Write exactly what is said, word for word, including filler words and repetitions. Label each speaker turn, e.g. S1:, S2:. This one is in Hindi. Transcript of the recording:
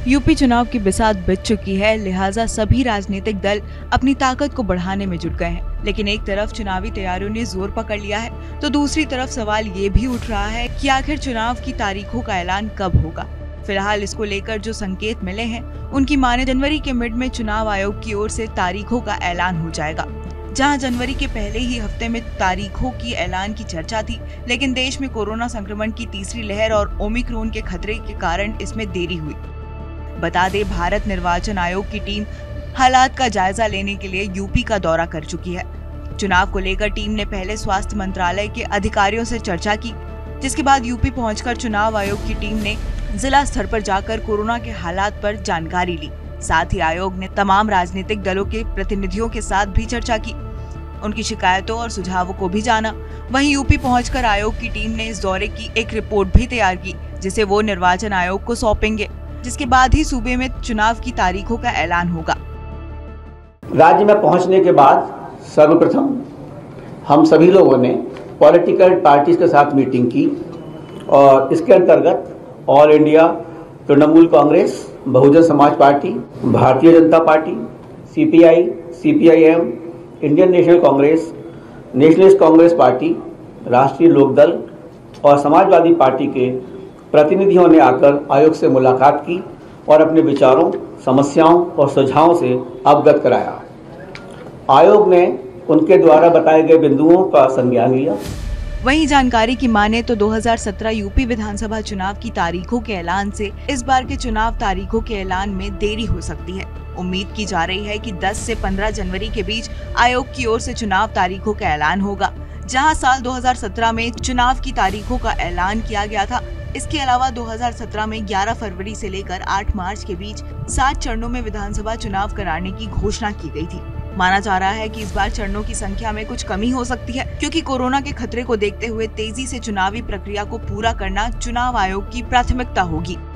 S1: यूपी चुनाव की बिसात बिछ चुकी है, लिहाजा सभी राजनीतिक दल अपनी ताकत को बढ़ाने में जुट गए हैं। लेकिन एक तरफ चुनावी तैयारियों ने जोर पकड़ लिया है, तो दूसरी तरफ सवाल ये भी उठ रहा है कि आखिर चुनाव की तारीखों का ऐलान कब होगा। फिलहाल इसको लेकर जो संकेत मिले हैं, उनकी माने जनवरी के मिड में चुनाव आयोग की ओर से तारीखों का ऐलान हो जाएगा। जहां जनवरी के पहले ही हफ्ते में तारीखों की ऐलान की चर्चा थी, लेकिन देश में कोरोना संक्रमण की तीसरी लहर और ओमिक्रॉन के खतरे के कारण इसमें देरी हुई। बता दें, भारत निर्वाचन आयोग की टीम हालात का जायजा लेने के लिए यूपी का दौरा कर चुकी है। चुनाव को लेकर टीम ने पहले स्वास्थ्य मंत्रालय के अधिकारियों से चर्चा की, जिसके बाद यूपी पहुंचकर चुनाव आयोग की टीम ने जिला स्तर पर जाकर कोरोना के हालात पर जानकारी ली। साथ ही आयोग ने तमाम राजनीतिक दलों के प्रतिनिधियों के साथ भी चर्चा की, उनकी शिकायतों और सुझावों को भी जाना। वहीं यूपी पहुंचकर आयोग की टीम ने इस दौरे की एक रिपोर्ट भी तैयार की, जिसे वो निर्वाचन आयोग को सौंपेंगे, जिसके बाद ही सूबे में चुनाव की तारीखों का ऐलान होगा।
S2: राज्य में पहुंचने के बाद सर्वप्रथम हम सभी लोगों ने पॉलिटिकल पार्टीज के साथ मीटिंग की और इसके अंतर्गत All India Trinamool Congress, Bahujan Samaj Party, Bharatiya Janata Party, CPI, CPIM, Indian National Congress, Nationalist Congress Party, Rashtriya Lokdal और समाजवादी पार्टी के प्रतिनिधियों ने आकर आयोग से मुलाकात की और अपने विचारों, समस्याओं और सुझावों से अवगत कराया। आयोग ने उनके द्वारा बताए गए बिंदुओं का संज्ञान लिया।
S1: वहीं जानकारी की माने तो दो हज़ार सत्रह यूपी विधानसभा चुनाव की तारीखों के ऐलान से इस बार के चुनाव तारीखों के ऐलान में देरी हो सकती है। उम्मीद की जा रही है कि दस से पंद्रह जनवरी के बीच आयोग की ओर से चुनाव तारीखों का ऐलान होगा। जहां साल दो हज़ार सत्रह में चुनाव की तारीखों का ऐलान किया गया था, इसके अलावा दो हज़ार सत्रह में ग्यारह फरवरी से लेकर आठ मार्च के बीच सात चरणों में विधानसभा चुनाव कराने की घोषणा की गई थी। माना जा रहा है कि इस बार चरणों की संख्या में कुछ कमी हो सकती है, क्योंकि कोरोना के खतरे को देखते हुए तेजी से चुनावी प्रक्रिया को पूरा करना चुनाव आयोग की प्राथमिकता होगी।